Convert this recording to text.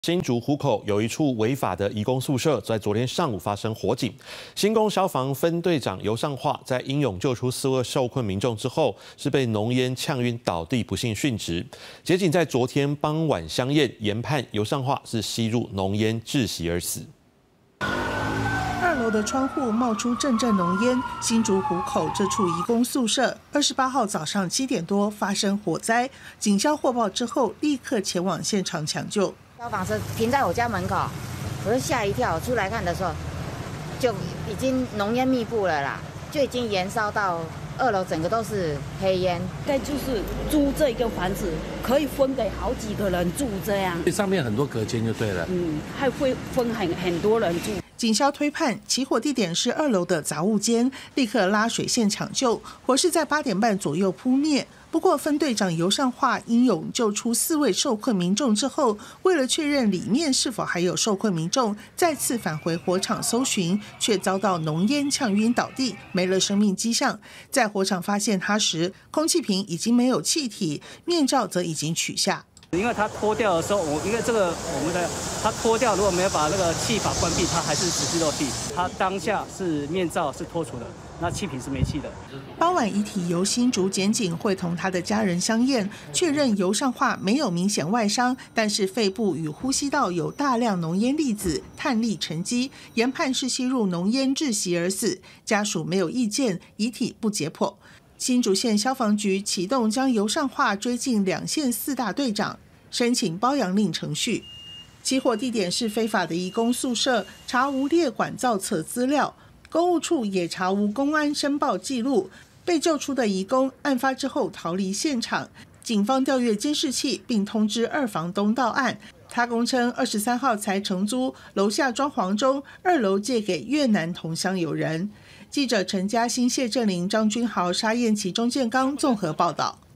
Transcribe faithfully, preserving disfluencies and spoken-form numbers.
新竹湖口有一处违法的移工宿舍，在昨天上午发生火警。新工消防分队长尤尚化在英勇救出四位受困民众之后，是被浓烟呛晕倒地，不幸殉职。检警在昨天傍晚相验，研判尤尚化是吸入浓烟窒息而死。 二楼的窗户冒出阵阵浓烟，新竹湖口这处移工宿舍，二十八号早上七点多发生火灾，警消获报之后，立刻前往现场抢救。 消防车停在我家门口，我就吓一跳。出来看的时候，就已经浓烟密布了啦，就已经延烧到二楼，整个都是黑烟。 该就是租这个房子，可以分给好几个人住这样。 上面很多隔间就对了。 嗯，还会分很很多人住。 警消推判起火地点是二楼的杂物间，立刻拉水线抢救，火势在八点半左右扑灭。不过，分队长尤尚化英勇救出四位受困民众之后，为了确认里面是否还有受困民众，再次返回火场搜寻，却遭到浓烟呛晕倒地，没了生命迹象。在火场发现他时，空气瓶已经没有气体，面罩则已经取下。 因为它脱掉的时候，我因为这个我们的它脱掉，如果没有把那个气阀关闭，它还是持续漏气。它当下是面罩是脱除的，那气瓶是没气的。 傍晚遗体由新竹检警会同他的家人相验，确认尤尚化没有明显外伤，但是肺部与呼吸道有大量浓烟粒子、碳粒沉积，研判是吸入浓烟窒息而死。家属没有意见，遗体不解剖。 新竹县消防局启动将尤尚化追进两县四大队长，申请褒扬令程序。起火地点是非法的移工宿舍，查无列管造册资料，公务处也查无公安申报记录。被救出的移工案发之后逃离现场，警方调阅监视器，并通知二房东到案。他供称二十三号才承租，楼下装潢中，二楼借给越南同乡友人。记者陈嘉欣、谢振林、张君豪、沙燕琪、钟建刚综合报道。